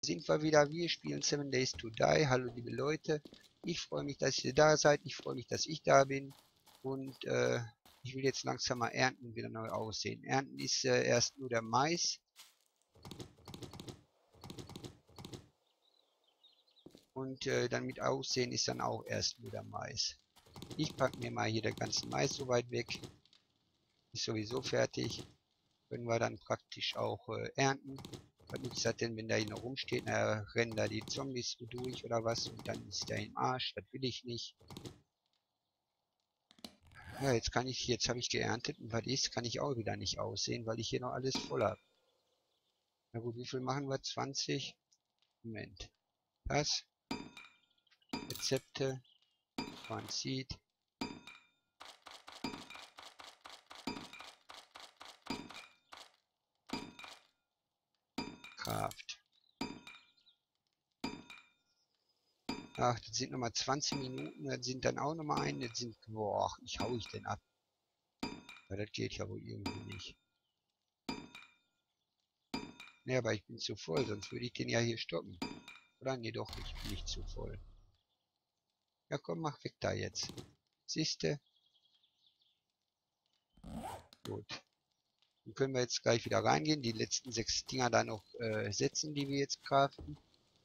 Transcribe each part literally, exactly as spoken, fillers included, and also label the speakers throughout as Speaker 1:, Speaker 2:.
Speaker 1: sind wir wieder. Wir spielen Seven Days to Die. Hallo liebe Leute. Ich freue mich, dass ihr da seid. Ich freue mich, dass ich da bin. Und äh, ich will jetzt langsam mal ernten und wieder neu aussehen. Ernten ist äh, erst nur der Mais. Und äh, dann mit Aussehen ist dann auch erst nur der Mais. Ich packe mir mal hier den ganzen Mais soweit weg. Ist sowieso fertig. Können wir dann praktisch auch äh, ernten. Was nützt das denn, wenn da hier noch rumsteht? Na, rennen da die Zombies durch oder was? Und dann ist der im Arsch. Das will ich nicht. Ja, jetzt kann ich, jetzt habe ich geerntet. Und was ist, kann ich auch wieder nicht aussehen, weil ich hier noch alles voll habe. Na gut, wie viel machen wir? zwanzig? Moment. Das. Rezepte. One Seed. Kraft. Ach, das sind nochmal zwanzig Minuten. Das sind dann auch nochmal ein. Das sind, boah, ich hau ich denn ab. Weil das geht ja wohl irgendwie nicht. Ne, aber ich bin zu voll, sonst würde ich den ja hier stoppen. Oder? Ne, doch nicht. Ich bin nicht zu voll. Ja komm, mach weg da jetzt. Siehste? Gut. Dann können wir jetzt gleich wieder reingehen. Die letzten sechs Dinger da noch äh, setzen, die wir jetzt craften.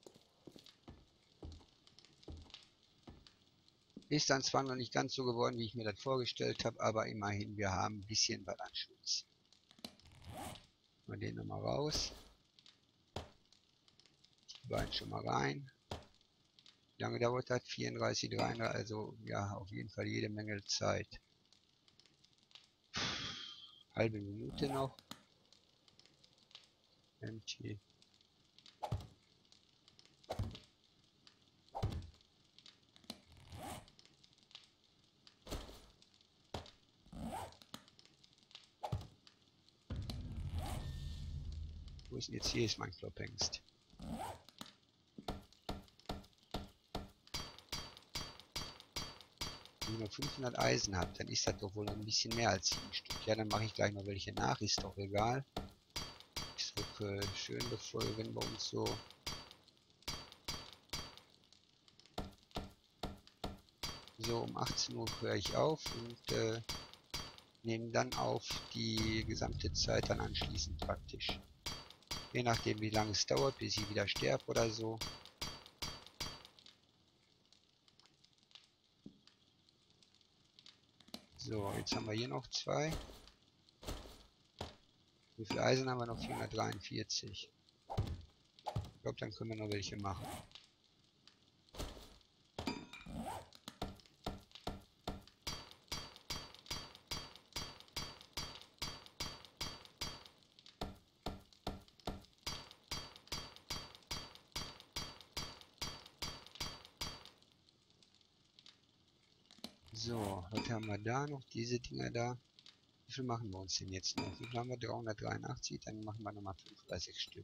Speaker 1: Ist dann zwar noch nicht ganz so geworden, wie ich mir das vorgestellt habe, aber immerhin, wir haben ein bisschen was an Schutz. Mal den nochmal raus. Die beiden schon mal rein. Wie lange dauert das? vierunddreißig, dreiunddreißig, also ja, auf jeden Fall jede Menge Zeit. Halbe Minute noch. Empty. Wo ist denn jetzt hier ist mein Klopphengst? Wenn ich nur fünfhundert Eisen habe, dann ist das doch wohl ein bisschen mehr als sieben Stück. Ja, dann mache ich gleich noch welche nach, ist doch egal. Ich drücke schön befolgen bei uns so. So, um achtzehn Uhr höre ich auf und äh, nehme dann auf die gesamte Zeit dann anschließend praktisch. Je nachdem, wie lange es dauert, bis ich wieder sterbe oder so. So, jetzt haben wir hier noch zwei. Wie viel Eisen haben wir noch? vierhundertdreiundvierzig. Ich glaube, dann können wir noch welche machen. So, was haben wir da noch? Diese Dinger da. Wie viel machen wir uns denn jetzt noch? Wie viel haben wir? dreihundertdreiundachtzig. Dann machen wir nochmal fünfunddreißig Stück.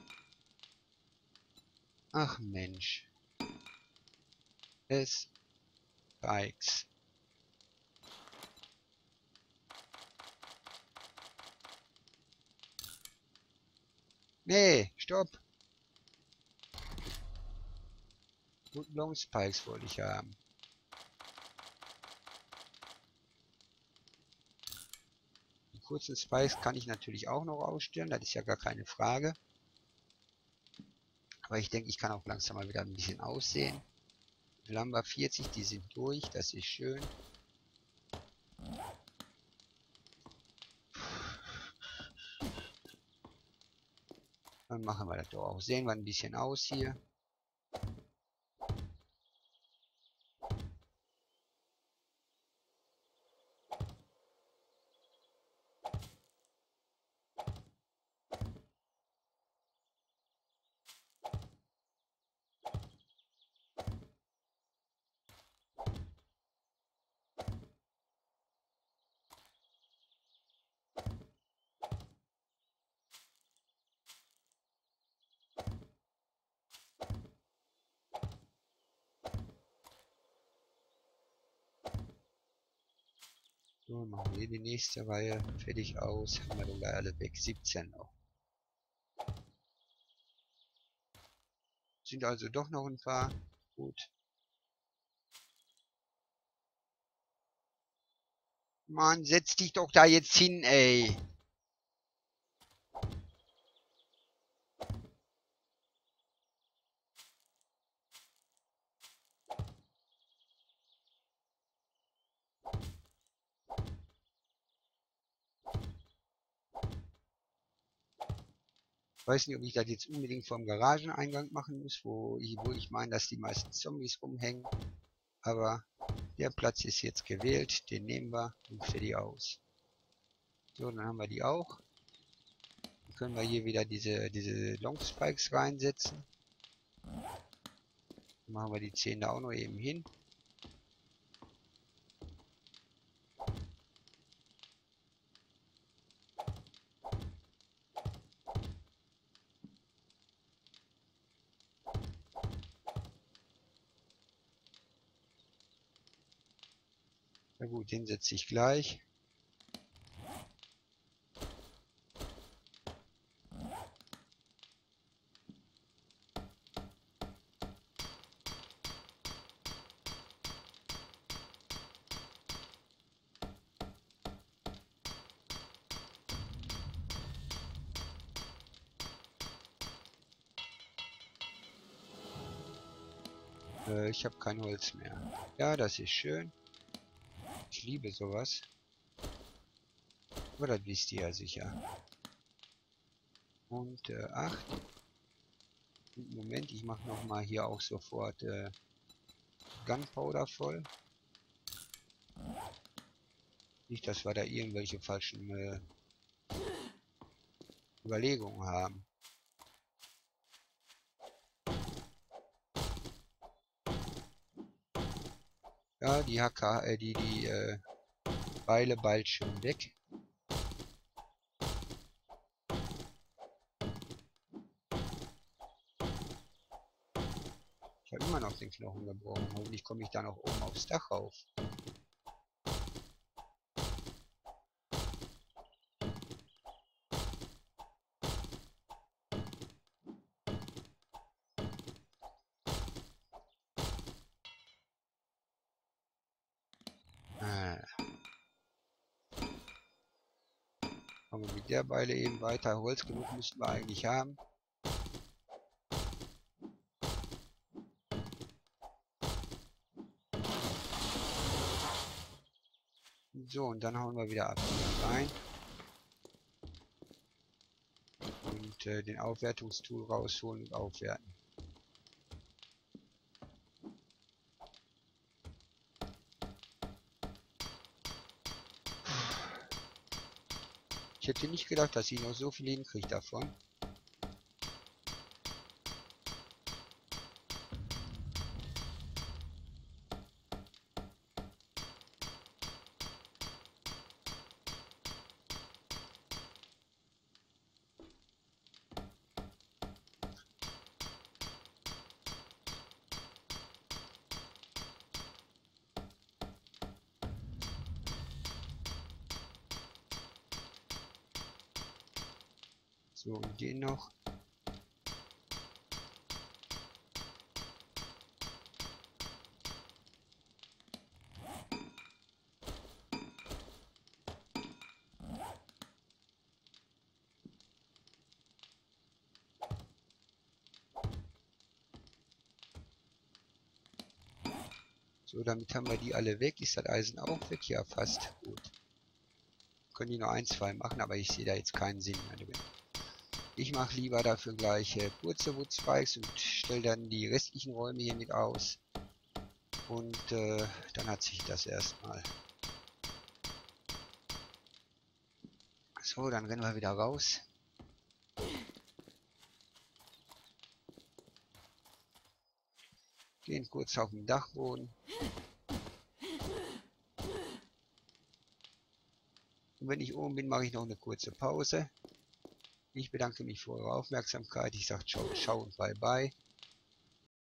Speaker 1: Ach Mensch. Es Bikes. Nee, stopp. Long Spikes wollte ich haben. Die kurzen Spikes kann ich natürlich auch noch ausstellen. Das ist ja gar keine Frage. Aber ich denke, ich kann auch langsam mal wieder ein bisschen aussehen. Wie viel haben wir? vierzig, die sind durch. Das ist schön. Dann machen wir das doch auch. Sehen wir ein bisschen aus hier. So, machen wir die nächste Reihe fertig aus. Haben wir dann alle weg. siebzehn noch. Sind also doch noch ein paar. Gut. Mann, setz dich doch da jetzt hin, ey. Ich weiß nicht, ob ich das jetzt unbedingt vorm Garageneingang machen muss, wo ich, wo ich meine, dass die meisten Zombies rumhängen. Aber der Platz ist jetzt gewählt, den nehmen wir und fertig aus. So, dann haben wir die auch. Dann können wir hier wieder diese, diese Long Spikes reinsetzen. Dann machen wir die zehn da auch noch eben hin. Na gut, den setze ich gleich. Äh, ich habe kein Holz mehr. Ja, das ist schön. Ich liebe sowas. Aber das wisst ihr ja sicher. Und äh, acht. Moment, ich mache nochmal hier auch sofort äh, Gunpowder voll. Nicht, dass wir da irgendwelche falschen äh, Überlegungen haben. Ja, die H K, äh, die, die äh, Beile bald schon weg. Ich habe immer noch den Knochen gebrochen. Hoffentlich komme ich da noch oben aufs Dach rauf. Ah. Kommen wir mit der Beile eben weiter. Holz genug müssten wir eigentlich haben. So, und dann hauen wir wieder ab rein. Und äh, den Aufwertungstool rausholen und aufwerten. Ich hätte nicht gedacht, dass ich noch so viel hinkriege davon. So, und den noch. So, damit haben wir die alle weg. Ist das Eisen auch weg? Ja, fast. Gut. Können die noch ein, zwei machen, aber ich sehe da jetzt keinen Sinn mehr drin. Ich mache lieber dafür gleich äh, kurze Wood Spikes und stelle dann die restlichen Räume hier mit aus. Und äh, dann hat sich das erstmal. So, dann rennen wir wieder raus. Gehen kurz auf den Dachboden. Und wenn ich oben bin, mache ich noch eine kurze Pause. Ich bedanke mich für eure Aufmerksamkeit. Ich sage ciao, ciao und bye bye.